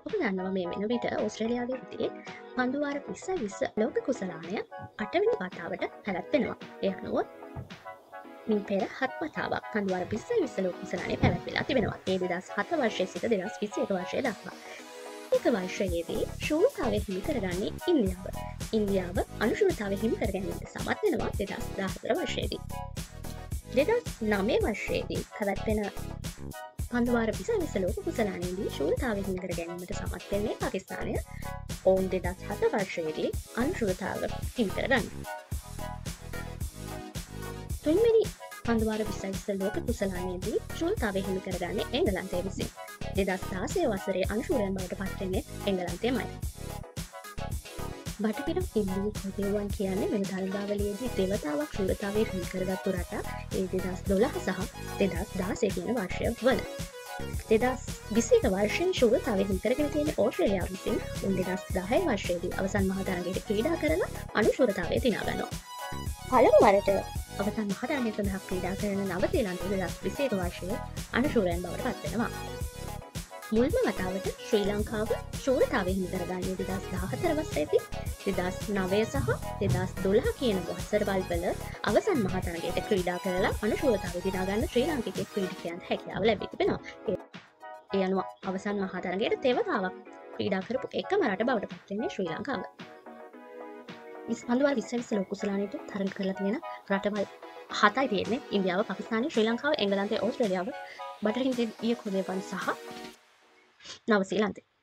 ඔබ දන්නවා මේ වෙන විට ඕස්ට්‍රේලියාවේ විදිහේ පන්දු වාර 20 ලෝක කුසලානය 8 වෙනි වතාවට පැවැත්වෙනවා. ඒ අනුව මින් පෙර 7 වතාවක් පන්දු වාර 20 ලෝක කුසලානය පැවැත්විලා තිබෙනවා. ඒ 2007 වර්ෂයේ සිට 2021 වර්ෂය දක්වා. එක වර්ෂයේදී ශූරතාවය හිමි කරගන්නේ ඉන්දියාව. ඉන්දියාව අනුශූරතාවය හිමි කර ගැනීමට සමත් වෙනවා 2014 වර්ෂයේදී. 2009 වර්ෂයේදී පැවැත්වෙන පන්දු වාර 20 ලෝක කුසලානයේදී ශූරතාවය හිමි කර ගැනීමට සමත් වෙන්නේ පාකිස්තානය. ඔවුන් 2007 වර්ෂයේදී අනුශූරතාව හිමි කරගන්නවා. තුන්වෙනි පන්දු වාර 20 ලෝක කුසලානයේදී ශූරතාවය හිමි කරගන්නේ එංගලන්තය විසින්. 2016 වසරේ අනුශූරයන් බවට පත්වෙන්නේ එංගලන්තයමයි. බටහිර ඉන්දීය කොතේවන් කියන්නේ වෙන දළදාවලියේදී දෙවතාවක් ශූරතාවය හිමි කරගත්තු රට ඒ 2012 සහ 2016 කියන වර්ෂවල. 2021 වර්ෂයෙන් ශූරතාවය හිමි කරගෙන තියෙන ඕස්ට්‍රේලියාව විසින් 2010 වර්ෂයේදී අවසන් මහ තරගයට ක්‍රීඩා කරලා අනුශූරතාවය දිනා ගන්නවා. පළමු වරට අවසන් මහ තරගය සඳහා ක්‍රීඩා කරන නවසීලන්තය 2021 වර්ෂයේ අනුශූරයන් බවට පත් වෙනවා. මුල්ම වතාවට ශ්‍රී ලංකාව ශූරතාවය හිමි කරගන්නේ 2014 වසරේදී 2009 සහ 2012 කියන වසරවල් වල අවසන් මහ තරගයට ක්‍රීඩා කරලා අනුශූරතාවය දිනා ගන්න ශ්‍රී ලාංකික ක්‍රීඩකයන්ට හැකියාව ලැබී තිබෙනවා. ඒ අනුව අවසන් මහ තරගයට තෙවතාවක් ක්‍රීඩා කරපු එකම රට බවට පත් වෙන්නේ ශ්‍රී ලංකාව. පන්දු වාර 20 ලෝක කුසලානයට තරග කරලා තියෙන රටවල් 7යි තියෙන්නේ. ඉන්දියාව, පාකිස්තානය, ශ්‍රී ලංකාව, එංගලන්තය, ඕස්ට්‍රේලියාව, බටහිර ඉන්දීය කොතේවන් සහ නවසීලන්තය.